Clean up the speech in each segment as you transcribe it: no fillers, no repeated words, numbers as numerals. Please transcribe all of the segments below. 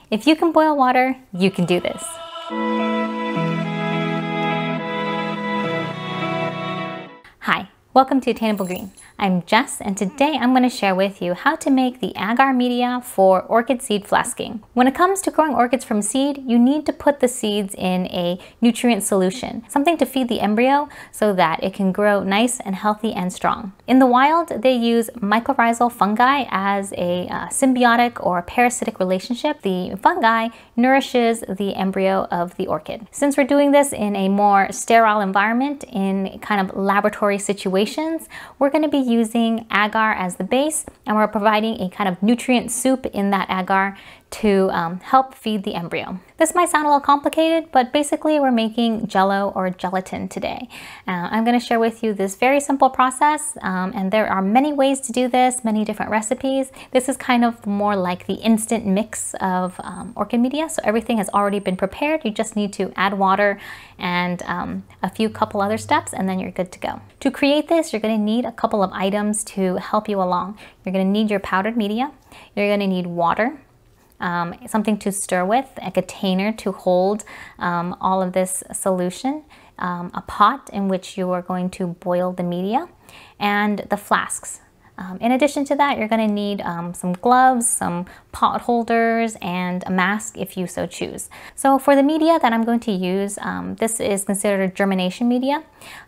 If you can boil water, you can do this. Hi, welcome to Attainable Green. I'm Jess, and today I'm going to share with you how to make the agar media for orchid seed flasking. When it comes to growing orchids from seed, you need to put the seeds in a nutrient solution, something to feed the embryo so that it can grow nice and healthy and strong. In the wild, they use mycorrhizal fungi as a symbiotic or parasitic relationship. The fungi nourishes the embryo of the orchid. Since we're doing this in a more sterile environment, in kind of laboratory situations, we're going to be using agar as the base, and we're providing a kind of nutrient soup in that agar to help feed the embryo. This might sound a little complicated, but basically we're making jello or gelatin today. I'm going to share with you this very simple process, and there are many ways to do this, many different recipes. This is kind of more like the instant mix of orchid media, so everything has already been prepared. You just need to add water and a couple other steps, and then you're good to go. To create this, you're going to need a couple of items to help you along. You're going to need your powdered media, you're going to need water, something to stir with, a container to hold all of this solution, a pot in which you are going to boil the media, and the flasks. In addition to that, you're going to need some gloves, some pot holders, and a mask if you so choose. So for the media that I'm going to use, this is considered germination media.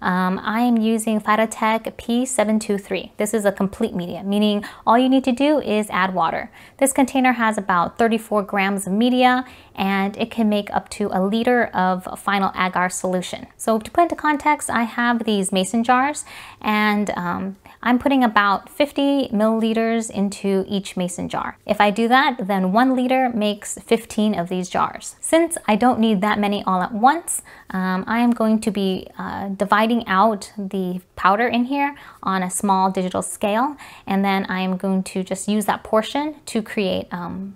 I am using Phytotech P723. This is a complete media, meaning all you need to do is add water. This container has about 34 grams of media, and it can make up to a liter of final agar solution. So to put into context, I have these mason jars, and I'm putting about 50 milliliters into each mason jar. If I do that, then 1 liter makes 15 of these jars. Since I don't need that many all at once, I am going to be dividing out the powder in here on a small digital scale, and then I am going to just use that portion to create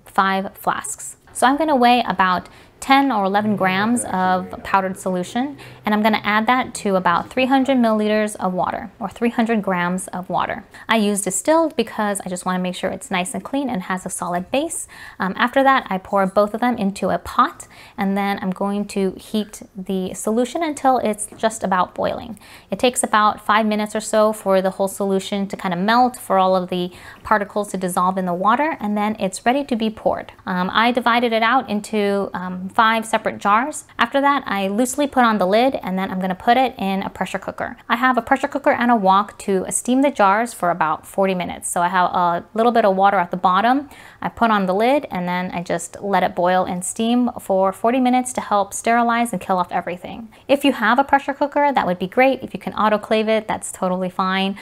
5 flasks. So I'm going to weigh about 10 or 11 grams of powdered solution, and I'm going to add that to about 300 milliliters of water, or 300 grams of water. I use distilled because I just want to make sure it's nice and clean and has a solid base. After that, I pour both of them into a pot, and then I'm going to heat the solution until it's just about boiling. It takes about 5 minutes or so for the whole solution to kind of melt, for all of the particles to dissolve in the water, and then it's ready to be poured. I divided it out into 5 separate jars. After that, I loosely put on the lid, and then I'm going to put it in a pressure cooker. I have a pressure cooker and a wok to steam the jars for about 40 minutes. So I have a little bit of water at the bottom. I put on the lid, and then I just let it boil and steam for 40 minutes to help sterilize and kill off everything. If you have a pressure cooker, that would be great. If you can autoclave it, that's totally fine.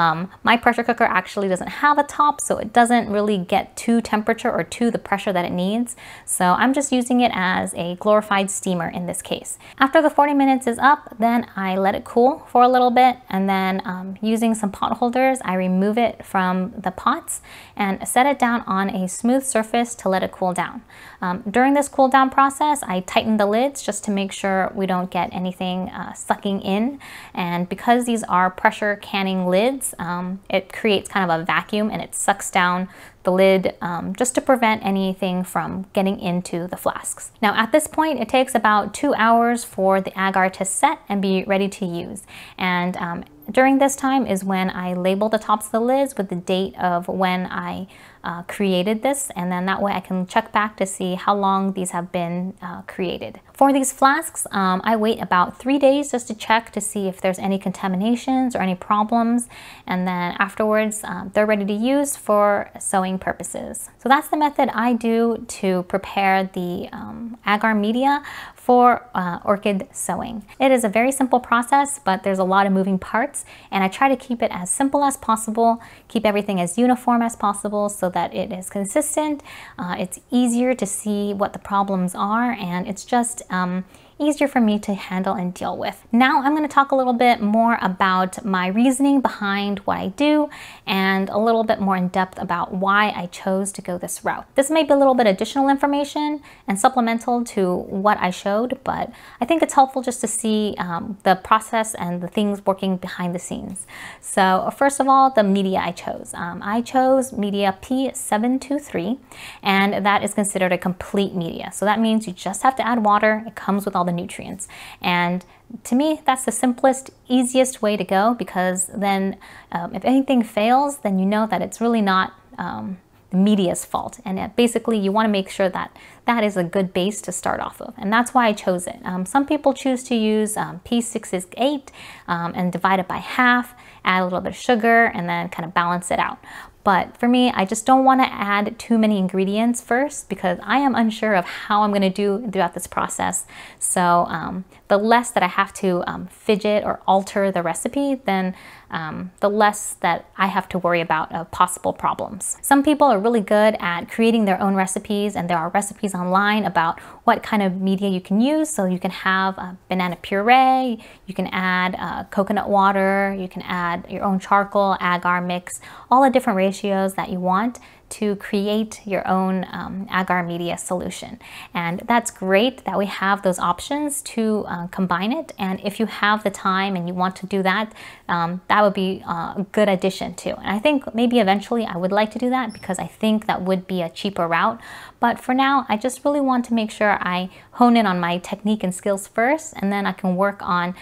My pressure cooker actually doesn't have a top, so it doesn't really get to temperature or to the pressure that it needs. So I'm just using it as a glorified steamer in this case. After the 40 minutes is up, then I let it cool for a little bit, and then using some pot holders, I remove it from the pots and set it down on a smooth surface to let it cool down. During this cool down process, I tighten the lids just to make sure we don't get anything sucking in, and because these are pressure canning lids, it creates kind of a vacuum, and it sucks down the lid just to prevent anything from getting into the flasks. Now at this point, it takes about 2 hours for the agar to set and be ready to use. And during this time is when I label the tops of the lids with the date of when I created this, and then that way I can check back to see how long these have been created. For these flasks, I wait about 3 days just to check to see if there's any contaminations or any problems, and then afterwards they're ready to use for sowing purposes. So that's the method I do to prepare the agar media for orchid sowing. It is a very simple process, but there's a lot of moving parts, and I try to keep it as simple as possible, keep everything as uniform as possible so that it is consistent. It's easier to see what the problems are, and it's just easier for me to handle and deal with. Now I'm going to talk a little bit more about my reasoning behind what I do and a little bit more in depth about why I chose to go this route. This may be a little bit additional information and supplemental to what I showed, but I think it's helpful just to see the process and the things working behind the scenes. So first of all, the media I chose. I chose media P723, and that is considered a complete media. So that means you just have to add water. It comes with all the nutrients. And to me, that's the simplest, easiest way to go, because then if anything fails, then you know that it's really not the media's fault. And basically you want to make sure that that is a good base to start off of. And that's why I chose it. Some people choose to use P668 and divide it by half, add a little bit of sugar, and then kind of balance it out. But for me, I just don't want to add too many ingredients first, because I am unsure of how I'm going to do throughout this process. So the less that I have to fidget or alter the recipe, then the less that I have to worry about possible problems. Some people are really good at creating their own recipes, and there are recipes online about what kind of media you can use. So you can have banana puree, you can add coconut water, you can add your own charcoal, agar mix, all the different ratios that you want to create your own agar media solution. And that's great that we have those options to combine it. And if you have the time and you want to do that, that would be a good addition too. And I think maybe eventually I would like to do that, because I think that would be a cheaper route. But for now, I just really want to make sure I hone in on my technique and skills first, and then I can work on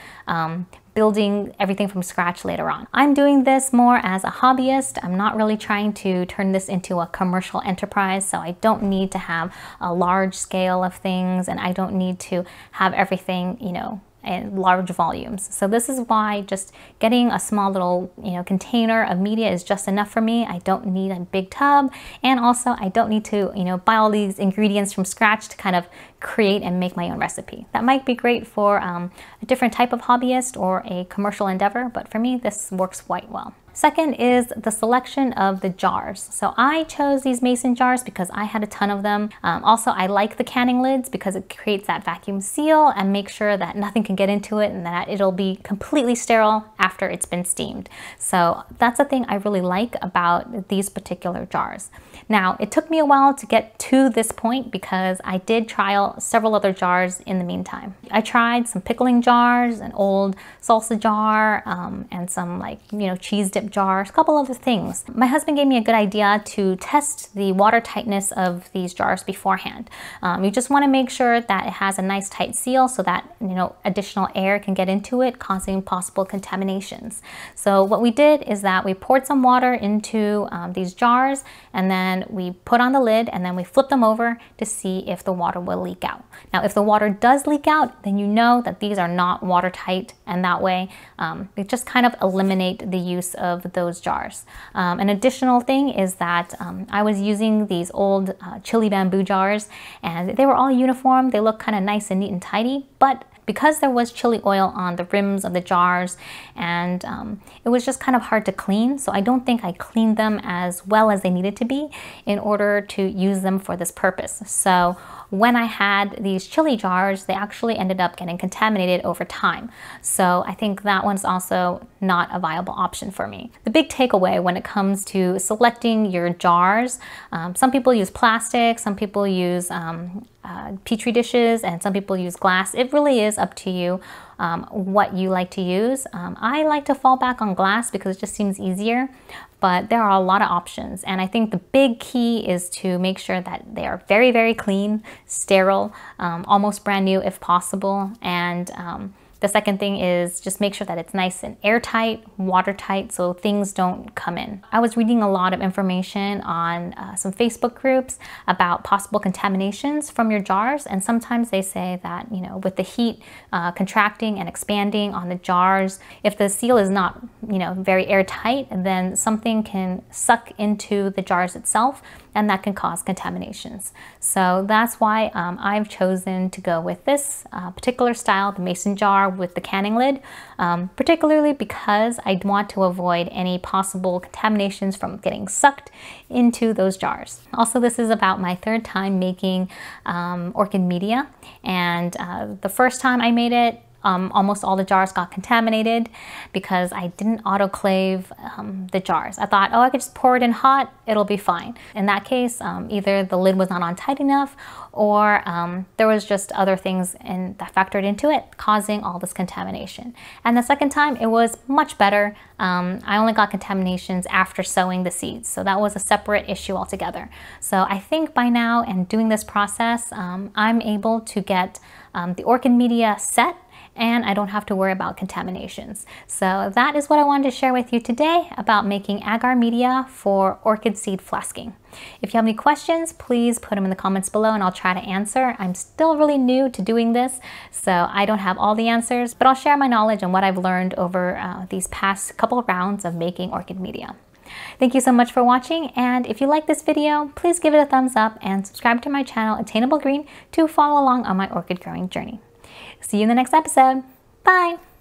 building everything from scratch later on. I'm doing this more as a hobbyist. I'm not really trying to turn this into a commercial enterprise, so I don't need to have a large scale of things, and I don't need to have everything, you know, in large volumes. So this is why just getting a small little, you know, container of media is just enough for me. I don't need a big tub, and also I don't need to, you know, buy all these ingredients from scratch to kind of create and make my own recipe. That might be great for a different type of hobbyist or a commercial endeavor, but for me this works quite well. Second is the selection of the jars. So I chose these mason jars because I had a ton of them. Also, I like the canning lids because it creates that vacuum seal and makes sure that nothing can get into it, and that it'll be completely sterile after it's been steamed. So that's the thing I really like about these particular jars. Now, it took me a while to get to this point because I did trial several other jars in the meantime. I tried some pickling jars, an old salsa jar, and some, like, you know, cheese dip jars, a couple other things. My husband gave me a good idea to test the water tightness of these jars beforehand. You just want to make sure that it has a nice tight seal so that, you know, additional air can get into it, causing possible contaminations. So what we did is that we poured some water into these jars, and then we put on the lid, and then we flip them over to see if the water will leak out. Now, if the water does leak out, then you know that these are not watertight, and that way they just kind of eliminate the use of those jars. An additional thing is that I was using these old chili bamboo jars, and they were all uniform. They look kind of nice and neat and tidy, but because there was chili oil on the rims of the jars, and it was just kind of hard to clean, so I don't think I cleaned them as well as they needed to be in order to use them for this purpose. So when I had these chili jars, they actually ended up getting contaminated over time. So I think that one's also not a viable option for me. The big takeaway when it comes to selecting your jars, some people use plastic, some people use Petri dishes, and some people use glass. It really is up to you what you like to use. I like to fall back on glass because it just seems easier, but there are a lot of options. And I think the big key is to make sure that they are very, very clean, sterile, almost brand new if possible. And the second thing is just make sure that it's nice and airtight, watertight, so things don't come in. I was reading a lot of information on some Facebook groups about possible contaminations from your jars, and sometimes they say that, you know, with the heat contracting and expanding on the jars, if the seal is not, you know, very airtight, then something can suck into the jars itself, and that can cause contaminations. So that's why I've chosen to go with this particular style, the mason jar with the canning lid, particularly because I want to avoid any possible contaminations from getting sucked into those jars. Also, this is about my third time making orchid media, and the first time I made it, almost all the jars got contaminated because I didn't autoclave the jars. I thought, oh, I could just pour it in hot, it'll be fine. In that case, either the lid was not on tight enough, or there was just other things that factored into it, causing all this contamination. And the second time, it was much better. I only got contaminations after sowing the seeds, so that was a separate issue altogether. So I think by now, and doing this process, I'm able to get the orchid media set, and I don't have to worry about contaminations. So that is what I wanted to share with you today about making agar media for orchid seed flasking. If you have any questions, please put them in the comments below and I'll try to answer. I'm still really new to doing this, so I don't have all the answers, but I'll share my knowledge and what I've learned over these past couple of rounds of making orchid media. Thank you so much for watching, and if you like this video, please give it a thumbs up and subscribe to my channel, Attainable Green, to follow along on my orchid growing journey. See you in the next episode. Bye!